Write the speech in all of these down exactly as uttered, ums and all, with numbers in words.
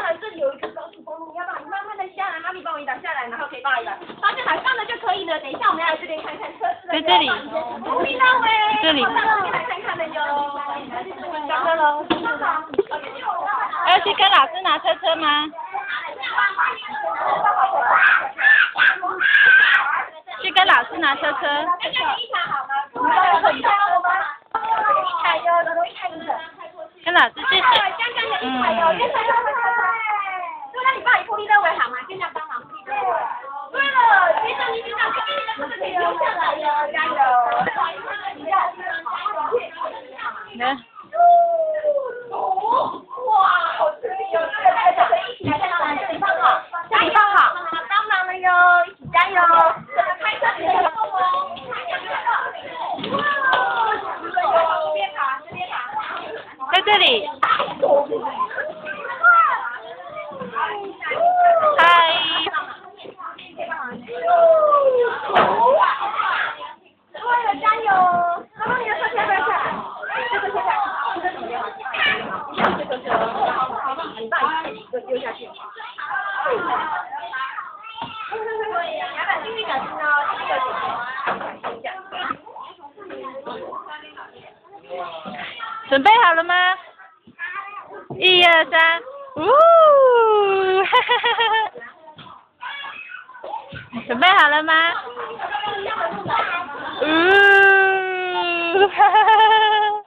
来这里有一个高速公路，你要不要你慢慢的下来，妈咪帮我引导下来，然后可以帮我引导。方向盘放了就可以了。等一下我们要来这边看看车子。 在这里。 福利到位。 这里。 好，那我们来看看的哟。上车喽。 要去跟老师拿车车吗？去跟老师拿车车。 大家一场好吗？很高吗？一台哟，然后一台的。 跟老师谢谢。 嗯。就让你帮你铺立认为好吗？尽量帮忙铺立认为。对了，学长你学长，这边你的车子可以留下来哟，加油！ 来。 哇，好吃力哦！这个大家可以一起来看到这里放好，这里放好，帮忙了哟，一起加油！这个开车的成功哦！哇，这边爬，这边爬， 在这里。嗨。 对了，加油！妈妈，你的车先不要下来，这个先下来，这个怎么样？这个是，好，好，你把一个丢下去。对呀，要把幸运小心哦，这个小心。 准备好了吗？一二三，呜！哈哈哈哈。准备好了吗？呜！哈哈哈哈。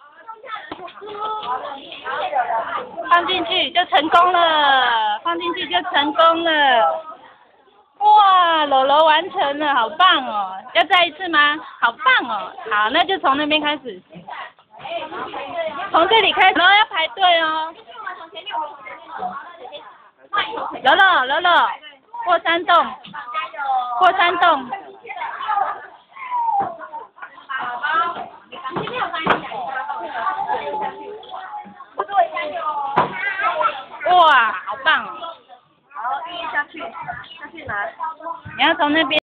放进去就成功了，放进去就成功了。哇，柔柔完成了，好棒哦！要再一次吗？好棒哦！好，那就从那边开始，从这里开始，然后要排队哦。柔柔，柔柔，过山洞，过山洞。哇，好棒哦！ 好，一下去，下去拿。 你要从那边。